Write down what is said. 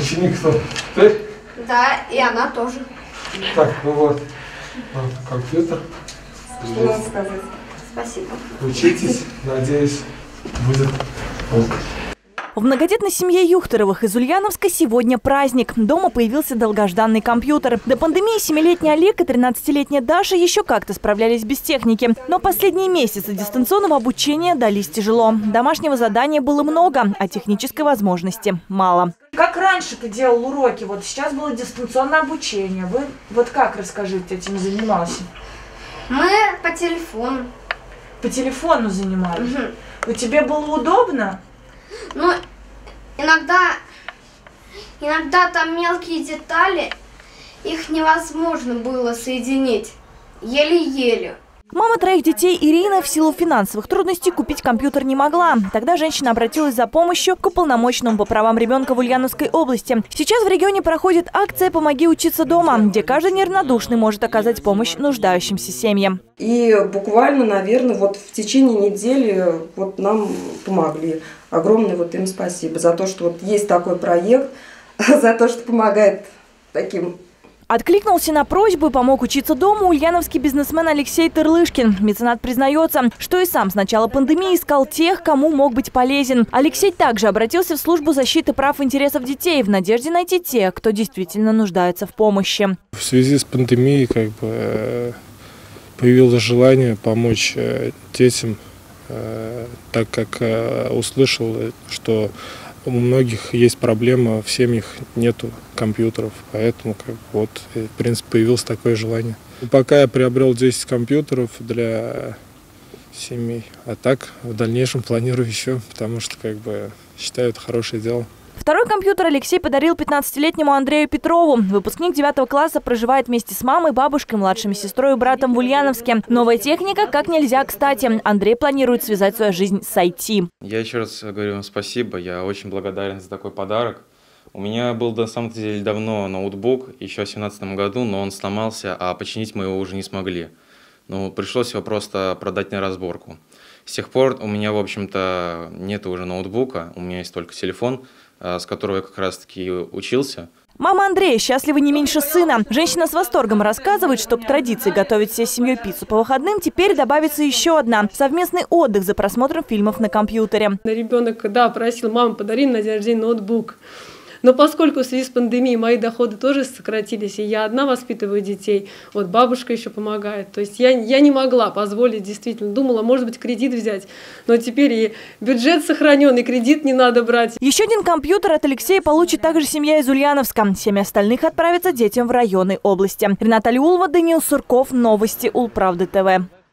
ученик кто? Ты? Да, и она тоже. Так, ну вот компьютер. Что надо сказать? Спасибо. Учитесь, надеюсь, будет толк. В многодетной семье Юхтеровых из Ульяновска сегодня праздник. Дома появился долгожданный компьютер. До пандемии 7-летний Олег и 13-летняя Даша еще как-то справлялись без техники. Но последние месяцы дистанционного обучения дались тяжело. Домашнего задания было много, а технической возможности мало. Как раньше ты делал уроки? Вот сейчас было дистанционное обучение. Вы вот как, расскажите, этим занимался? Мы по телефону. По телефону занимались? Угу. Тебе было удобно? Ну, иногда там мелкие детали, их невозможно было соединить, еле-еле. Мама 3 детей Ирина в силу финансовых трудностей купить компьютер не могла. Тогда женщина обратилась за помощью к уполномоченному по правам ребенка в Ульяновской области. Сейчас в регионе проходит акция «Помоги учиться дома», где каждый неравнодушный может оказать помощь нуждающимся семьям. И буквально, наверное, вот в течение недели вот нам помогли. Огромное вот им спасибо за то, что вот есть такой проект, за то, что помогает таким. Откликнулся на просьбу и помог учиться дома ульяновский бизнесмен Алексей Тырлышкин. Меценат признается, что и сам с начала пандемии искал тех, кому мог быть полезен. Алексей также обратился в службу защиты прав и интересов детей в надежде найти тех, кто действительно нуждается в помощи. В связи с пандемией появилось желание помочь детям, так как услышал, что у многих есть проблема, в семьях нету компьютеров, поэтому в принципе появилось такое желание. Пока я приобрел 10 компьютеров для семей, а так в дальнейшем планирую еще, потому что считаю это хорошее дело. Второй компьютер Алексей подарил 15-летнему Андрею Петрову. Выпускник 9 класса проживает вместе с мамой, бабушкой, младшими сестрой и братом в Ульяновске. Новая техника как нельзя кстати. Андрей планирует связать свою жизнь с IT. Я еще раз говорю вам спасибо. Я очень благодарен за такой подарок. У меня был на самом деле давно ноутбук, еще в 2017 году, но он сломался, а починить мы его уже не смогли. Пришлось его просто продать на разборку. С тех пор у меня, в общем-то, нет уже ноутбука, у меня есть только телефон, с которого я как раз-таки учился. Мама Андрея счастлива не меньше сына. Женщина с восторгом рассказывает, что к традиции готовить всей семьей пиццу по выходным теперь добавится еще одна – совместный отдых за просмотром фильмов на компьютере. Ребенок, просил: мама, подари на день рождения ноутбук. Но поскольку в связи с пандемией мои доходы тоже сократились, и я одна воспитываю детей, вот бабушка еще помогает, то есть я не могла позволить, действительно, думала, может быть, кредит взять, но теперь и бюджет сохранен, и кредит не надо брать. Еще один компьютер от Алексея получит также семья из Ульяновска. 7 остальных отправятся детям в районы области. Рената Алиулова, Даниил Сурков, новости Улправды ТВ.